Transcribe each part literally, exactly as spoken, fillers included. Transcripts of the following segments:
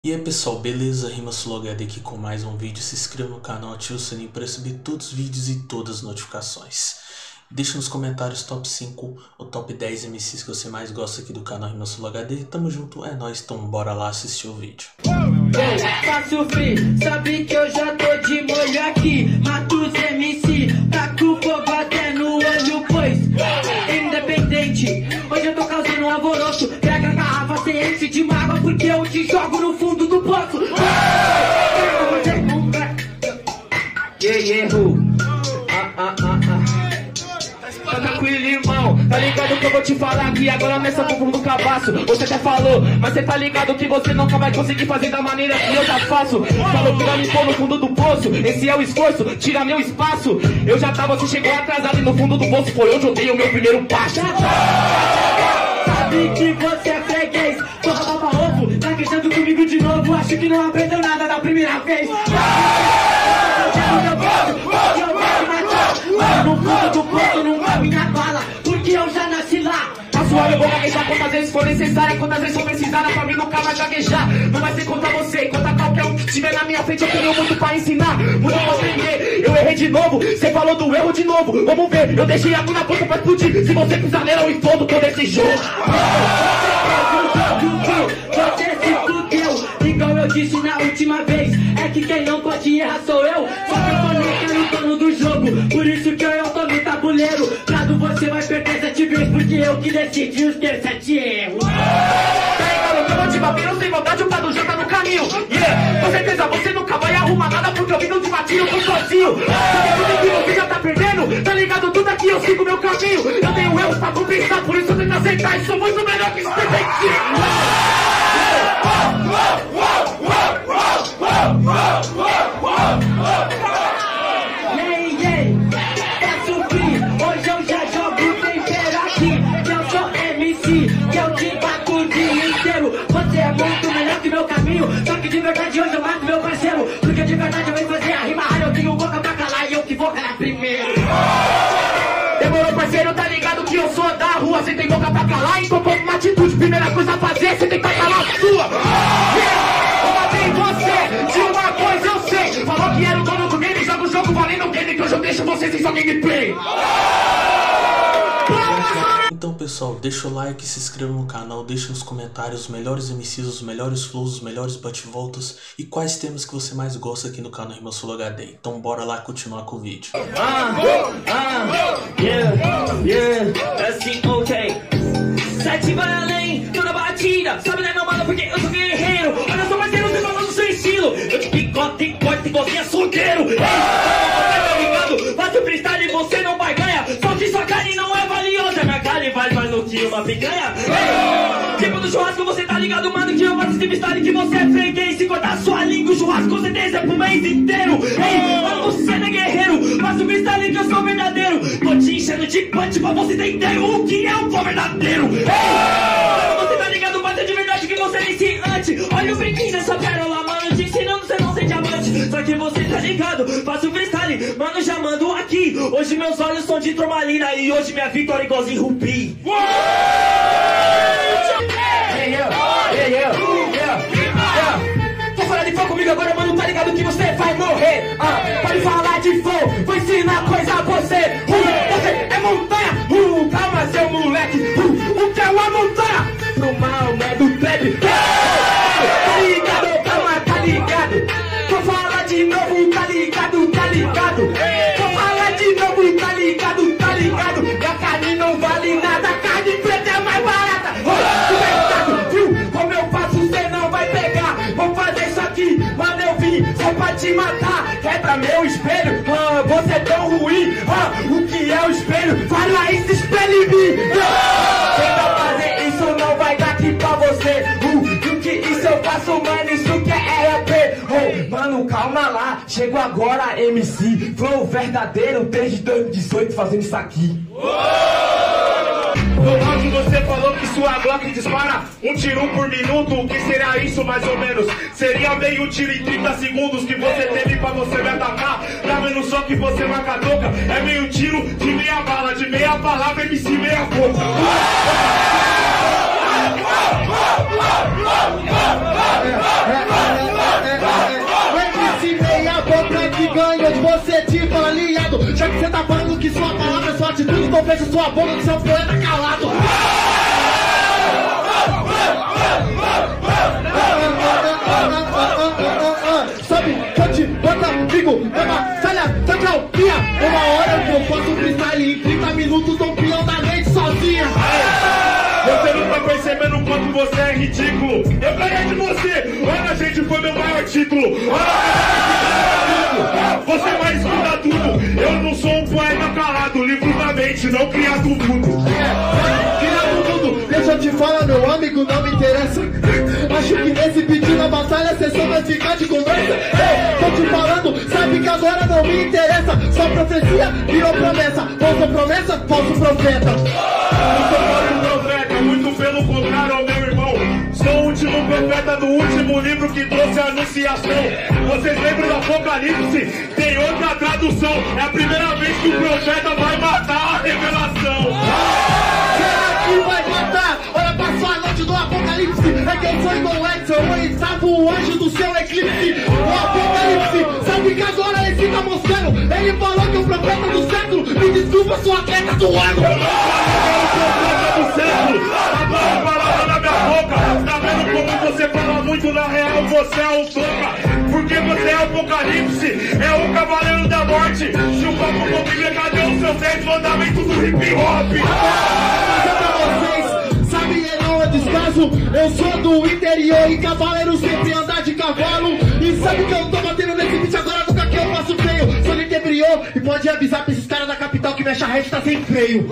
E aí pessoal, beleza? RimaSuloHD aqui com mais um vídeo. Se inscreva no canal, ative o sininho para receber todos os vídeos e todas as notificações. Deixa nos comentários top cinco ou top dez M Cs que você mais gosta aqui do canal RimaSuloHD. Tamo junto, é nóis, então bora lá assistir o vídeo. Faço free, sabe que eu já tô de molho aqui. Mato os M C, taco fogo até no olho, pois independente. Hoje eu tô causando um alvoroço. Pega a garrafa, cê enche de mágoa, porque eu te jogo no fundo do poço. Yeah, yeah, who? Ah, ah, ah, ah. Tá tranquilo, irmão, tá ligado que eu vou te falar aqui agora nessa fundo do cabaço. Você até falou, mas cê tá ligado que você nunca vai conseguir fazer da maneira que eu já faço. Falou que vai me pôr no fundo do poço, esse é o esforço, tira meu espaço. Eu já tava, você chegou atrasado e no fundo do poço foi onde eu dei o meu primeiro passo. Sabe que você é freguês, porra baba ovo, tá queixando comigo de novo, acho que não aprendeu nada da primeira vez. No fundo do poço não cabe na bala, porque eu já nasci lá. A sua eu vou gaguejar quantas vezes for necessária, quantas vezes for precisada, pra mim nunca vai gaguejar. Não vai ser contra você, contra qualquer um que estiver na minha frente. Eu tenho muito pra ensinar, muito pra aprender. Eu errei de novo, você falou do erro de novo. Vamos ver, eu deixei a mina pronta pra explodir. Se você pisar nela, eu explodo todo esse jogo. Você se fudeu, igual eu disse na última vez. É que quem não pode errar sou eu. Só que eu tô nem no dono do jogo, por isso que eu tô no tabuleiro. Prado você vai perder sete vezes, porque eu que decidi os ter sete erros. Eu vou te bater, eu sem vontade, o Prado já tá no caminho. Yeah, com certeza você nunca vai arrumar nada, porque eu vim no desmatinho, eu tô sozinho. Sabe tudo que você já tá perdendo? Tá ligado tudo aqui, eu sigo meu caminho. Eu tenho erros pra compensar, por isso eu tenho que aceitar. E sou muito melhor que você tem que. Hoje eu já jogo tempero aqui, que eu sou M C, que eu te bato o dia inteiro. Você é muito melhor que meu caminho, só que de verdade hoje eu mato meu parceiro, porque de verdade eu venho fazer a rima rara. Eu tenho boca pra calar e eu que vou calar primeiro. Demorou, parceiro, tá ligado que eu sou da rua. Você tem boca pra calar, então toma uma atitude. Primeira coisa a fazer, você tem que calar a sua. Eu matei você, de uma coisa eu sei. Falou que era o dono do game, joga o jogo valendo o game, que hoje eu deixo você sem sua gameplay. Então pessoal, deixa o like, se inscreva no canal, deixa nos comentários os melhores M Cs, os melhores flows, os melhores bate-voltas e quais temas que você mais gosta aqui no canal RimaSuloHD. Então bora lá continuar com o vídeo. Ah, ah, yeah, yeah, assim, ok. Sete vai além, tô na batida, sabe né meu mano, porque eu sou guerreiro. Olha só parceiro, você falando do seu estilo, eu te picote e corte e você é solteiro. Ei, tá ligado? Faz o freestyle e você não vai ganhar, só que sua carne não é valiosa, minha carne vale mais do que uma picanha. Ei, tipo do churrasco, você tá ligado, mano, que eu faço esse freestyle que você é freguês. Se cortar sua língua, o churrasco com certeza é pro mês inteiro. Ei, mano, você não é guerreiro, faz o freestyle que eu sou verdadeiro. Tô te enchendo de punch pra você entender o que é um bom verdadeiro. Ei, você tá ligado, mas é de verdade que você é iniciante. Olha o brinquinho dessa pérola, mano, te ensinando você não ser diamante. Só que você tá ligado, faço freestyle, mano, já mando aqui. Hoje meus olhos são de turmalina e hoje minha vitória é igualzinho Rubi. Vou falar de fogo comigo agora, mano, tá ligado que você vai morrer. Ah, pode falar de fogo, vou ensinar coisa a você. Uh, você é montanha, uh, calma seu moleque. Uh, o que é uma montanha? Pro mal, né, do plebe. Tá ligado, calma, tá ligado. Vou falar de novo, tá ligado, tá ligado. Vou falar de novo, tá ligado, tá ligado. E a carne não vale nada, a carne preta é mais barata. Oh, mercado, viu? Como eu faço, cê não vai pegar. Vou fazer isso aqui, mano, eu vim só pra te matar. Quebra meu espelho, ah, você é tão ruim. Ah, o que é o espelho? Fala esse espelho em mim. Tenta fazer isso, não vai dar aqui pra você. Uh, o que isso eu faço, mano, isso que é R P. Oh, mano, calma lá, chego agora, M C. Flow verdadeiro, desde dois mil e dezoito fazendo isso aqui. No round você falou que sua Glock dispara um tiro por minuto, o que será isso mais ou menos? Seria meio tiro em trinta segundos que você teve pra você me atacar. Tá vendo só que você marca toca? É meio tiro de meia bala, de meia palavra, M C meia boca. Ganha de você, tipo aliado. Já que você tá falando que sua palavra é sua atitude, então fecha sua boca que seu poeta calado. Sabe que eu te boto amigo, é uma falha, tá calminha. Uma hora que eu faço um freestyle em trinta minutos, tô peão da mente sozinha. Você não tá percebendo o quanto você é ridículo. Eu ganhei de você. Olha, gente, foi meu maior título. Olha, você vai escutar tudo. Eu não sou um poeta calado, livro da mente, não criado tudo. É, criado tudo. Deixa eu te falar, meu amigo, não me interessa. Acho que nesse pedido da batalha você só vai ficar de conversa. Ei, tô te falando, sabe que agora não me interessa. Só profecia virou promessa. Falsa promessa, falso profeta. Não sou falso profeta, muito pelo contrário, ó, meu irmão. Sou o último profeta do último livro que trouxe a anunciação. Vocês lembram do Apocalipse? Tem outra tradução. É a primeira vez que o profeta vai matar a revelação. Será que vai matar? Olha, passou a noite do Apocalipse. É que eu sou igual o Edson, eu estava o anjo do seu eclipse. O Apocalipse, sabe que agora ele tá mostrando. Ele falou que o profeta do século, me desculpa, sou atleta do ano. Do século, agora a palavra na minha boca. Tá vendo como você fala muito, na real você é o toca. Porque você é Apocalipse, é o cavaleiro da morte. Chupa com Bíblia, cadê os seus dez mandamentos do hip hop? Sabe, não é descaso, eu sou do interior e cavaleiro sempre anda de cavalo. E sabe que eu tô batendo nesse beat agora, nunca que eu faço feio. Sou interior e pode avisar pra esses caras da capital que minha charrete tá sem freio.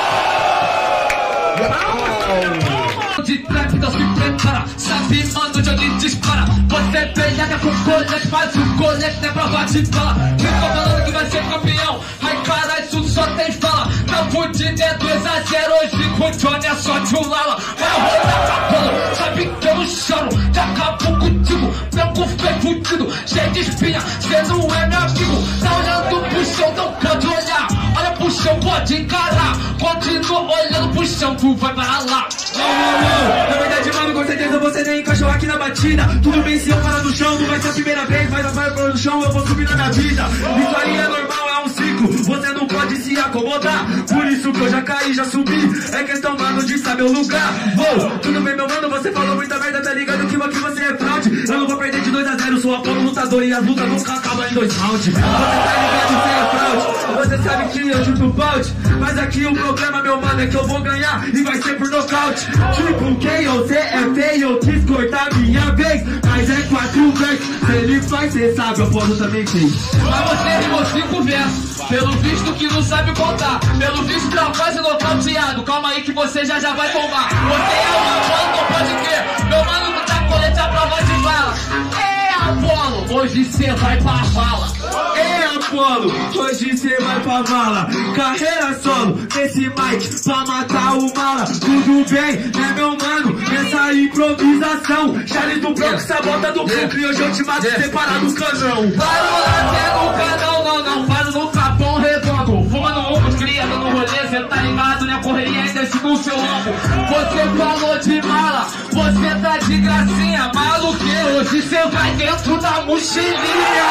De trap, então se prepara. Sabe, mano, de onde dispara. Você peleia com colete, faz o colete, não é prova de bala. Quem tá falando que vai ser campeão? Ai, cara, isso só tem fala. Não fudido é dois a zero, hoje com o Johnny é só de um lala. Vai rodar cabelo, sabe que eu não choro. Já acabou contigo, branco feio fudido, cheio de espinha, cê não é meu amigo. Tá olhando pro chão, não pode olhar. Olha pro chão, pode encarar. Continua olhando pro chão, tu vai para lá. Na verdade, mano, com certeza você nem encaixou aqui na batida. Tudo bem se eu parar no chão, não vai ser a primeira vez. Mas a vai para no chão, eu vou subir na minha vida. Isso aí é normal, é um ciclo. Você não pode se acomodar. Por isso que eu já caí, já subi. É questão, mano, de saber o lugar. Vou, tudo bem, meu mano, você falou muita merda, tá ligado que aqui você é fraude. Eu não vou perder de dois a zero, sou Apolo lutador e as lutas nunca acabam em dois rounds. Você tá ligado, você é fraude. Você sabe que eu chuto balde. Mas aqui o problema, meu mano, é que eu vou ganhar e vai ser por nocaute. Tipo, quem você é feio, eu quis cortar minha vez. Mas é quatro vezes, se ele faz, cê sabe, eu posso também fez. Mas você rimou cinco versos, pelo visto que não sabe contar. Pelo visto tá quase nocauteado, calma aí que você já já vai tomar. Você é o Apolo, não pode crer. Meu mano não tá colete a prova de bala. É Apolo, hoje cê vai pra vala. É Apolo, hoje cê vai pra vala. Carreira solo, nesse mic, pra matar o mala. Tudo bem, né meu mano, nessa improvisação. Charles do Bronx, sabota do Brooklyn. E hoje eu te mato separado do canão. Para o lado no canal, não, não, faz no Capão Redondo. Fumando um, cria no rolê, cê tá ligado, né? Correria ainda no seu ombro. Você falou de mala, você tá de gracinha. Maluque, hoje cê vai dentro da mochilinha.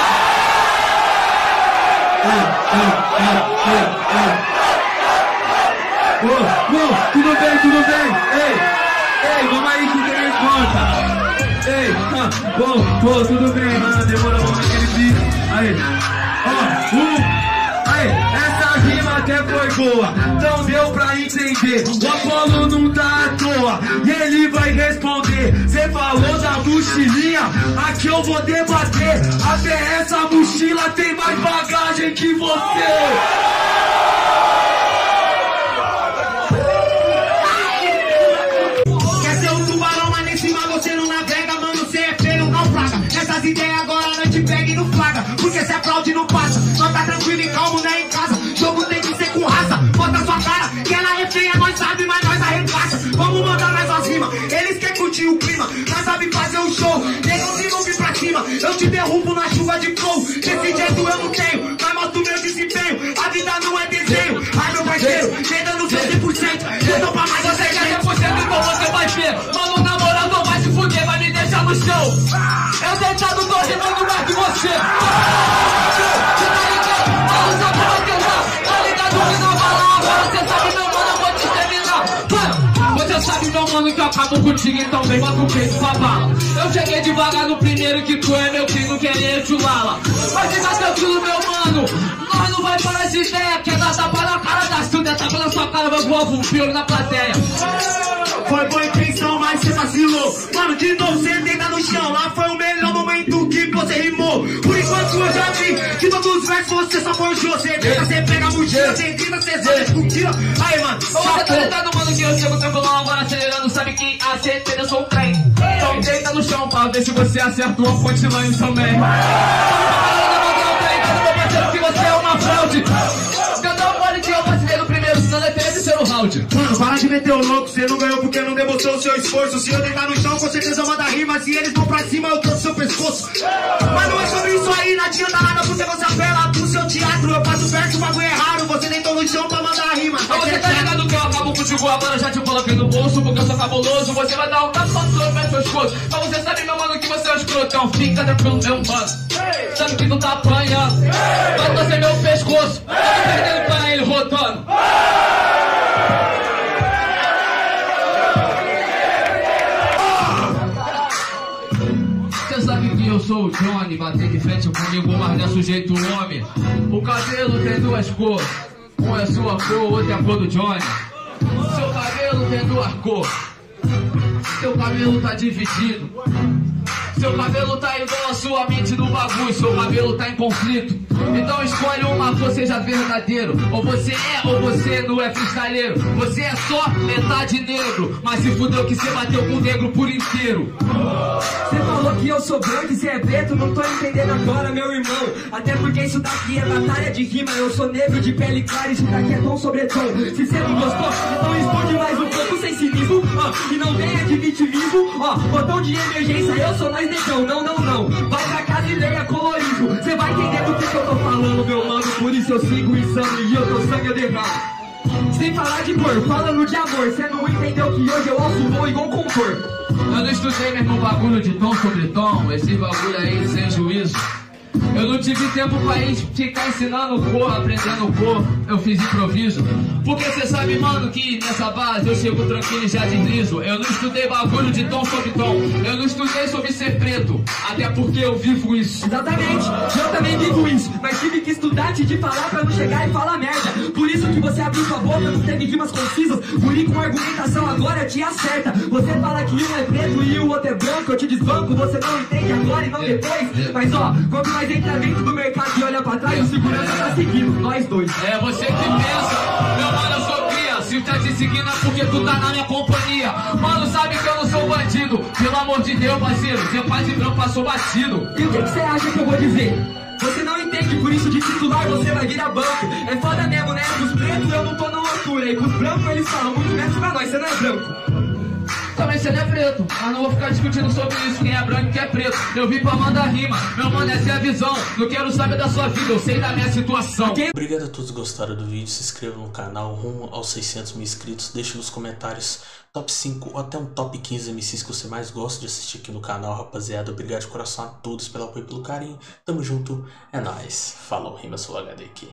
Ô, ô, tudo bem, tudo bem? Ei, ei, vamos aí que tem resposta. Ei, ah, bom, pô, tudo bem, mano, demorou naquele beat. Aí, ó, uh, aí, essa rima até foi boa, não deu pra entender. O Apolo não tá à toa, e ele vai responder. Cê falou da mochilinha, aqui eu vou debater. Até essa mochila tem mais bagagem que você. Essas ideias agora não te pega e não flaga, porque se aplaude não passa. Só tá tranquilo e calmo, né, em casa. Jogo tem que ser com raça. Bota sua cara, que ela é feia, nós sabe, mas nós arrebaixa. Vamos mandar mais as rimas, eles querem curtir o clima. Nós sabe fazer um show, negão se não vir pra cima. Eu te derrubo na chuva de flow. Desse jeito eu não tenho, mas mostro meu desempenho. A vida não é desenho, ai meu parceiro, chega no seu cem por cento. Eu tô pra mais, você quer cem por cento, então você vai ver. Mano, tô rimando mais que você. Cê tá ligado? Mano, sabe vai tentar. Tá ligado que não vai lá agora. Cê sabe, meu mano, eu vou te terminar. Mano, você sabe, meu mano, que eu acabo contigo, então vem, bota o peito pra bala. Eu cheguei devagar no primeiro que tu é meu filho, querendo te lala. Mas fica tranquilo, meu mano, nós não vai parar de ideia. Quer dar tapa na cara da Silvia, tapa na sua cara, vai voar um piolho na plateia. Foi boa intenção, mas cê vacilou. Mano, de novo cê deita no chão. Lá foi o melhor momento que você rimou. Por enquanto eu já vi que todos os versos você só forjou. Cê deita, cê pega a mochila, cê grita, cê só discutila. Aí, mano, você tá ligado, mano, que eu chego tranquilão agora acelerando. Sabe que a certeza eu sou o trem. Então deita no chão pra ver se você acertou a punchline também. Que você é uma fraude. Cantar mole que eu participei do primeiro, senão é terceiro round. Mano, para de meter o louco, cê não ganhou porque não demonstrou o seu esforço. Se eu deitar no chão, com certeza manda rima. Se eles vão pra cima, eu trouxe seu pescoço. Mas não é sobre isso aí, não adianta nada porque você apela pro seu teatro. Eu faço verso, o bagulho é raro. Você deitou no chão pra mandar rima. Mas você tá ligado que eu acabo contigo agora, já te coloquei no bolso porque eu sou cabuloso. Você vai dar um tapa só no seu escoço. Mas você sabe, meu mano, que você é um escrotão. Fica tranquilo, meu mano. Sabe que tu tá apanhando. Vai torcer meu pescoço. Eu tô perdendo pra ele rodando. Você sabe que eu sou o Johnny. Bater de frente comigo, mas não é sujeito homem. O cabelo tem duas cores. Um é sua cor, outro é a cor do Johnny. Seu cabelo tem duas cores. Seu cabelo tá dividido. Seu cabelo tá igual a sua mente no bagulho. Seu cabelo tá em conflito. Então escolhe uma cor, seja verdadeiro. Ou você é ou você não é freestyleiro. Você é só metade negro, mas se fudeu que você bateu com o negro por inteiro. Você falou que eu sou branco e você é preto. Não tô entendendo agora, meu irmão. Até porque isso daqui é batalha de rima. Eu sou negro de pele clara, isso daqui é tom sobre tom. Se você não gostou, então estude mais um pouco sem cinismo, ó, e não venha de vitimismo, ó. Botão de emergência, eu sou mais negão. Não, não, não, vai pra casa e leia colorismo. Você vai entender do que, que eu tô falando, meu mano. Por isso eu sigo insano e eu tô sangue eu derramo. Sem falar de cor, falando de amor. Você não entendeu que hoje eu alço voo igual compor. Eu não estudei mesmo bagulho de tom sobre tom. Esse bagulho aí sem juízo. Eu não tive tempo pra ir ficar ensinando cor, aprendendo cor. Eu fiz improviso. Porque cê sabe, mano, que nessa base eu chego tranquilo e já deslizo. Eu não estudei bagulho de tom sobre tom. Eu não estudei sobre ser preto. Até porque eu vivo isso. Exatamente, eu também vivo isso. Mas tive que estudar antes de falar pra não chegar e falar merda. Por isso que você abriu sua boca, não teve rimas concisas. Por ir com argumentação agora te acerta. Você fala que um é preto e o outro é branco. Eu te desbanco, você não entende agora e não depois. Mas ó, quanto mais entra dentro do mercado e olha pra trás, o segurança tá seguindo, nós dois. É você que pensa, meu mano, eu sou cria. Se tá te seguindo é porque tu tá na minha companhia. Mano, sabe que eu não sou bandido. Pelo amor de Deus, parceiro, seu pai de branco passou batido. E o que você acha que eu vou dizer? Você não entende, por isso de titular você vai virar banco. É foda mesmo, né? Pros pretos eu não tô na altura. E pros brancos eles falam muito menos pra nós, você não é branco. Também você não é preto, mas não vou ficar discutindo sobre isso. Quem é branco e quem é preto, eu vim pra mandar rima. Meu mano, essa é a visão. Não quero saber da sua vida, eu sei da minha situação. Obrigado a todos que gostaram do vídeo. Se inscreva no canal rumo aos seiscentos mil inscritos. Deixe nos comentários top cinco ou até um top quinze M Cs que você mais gosta de assistir aqui no canal, rapaziada. Obrigado de coração a todos pelo apoio e pelo carinho. Tamo junto, é nóis. Falou, rima sua H D aqui.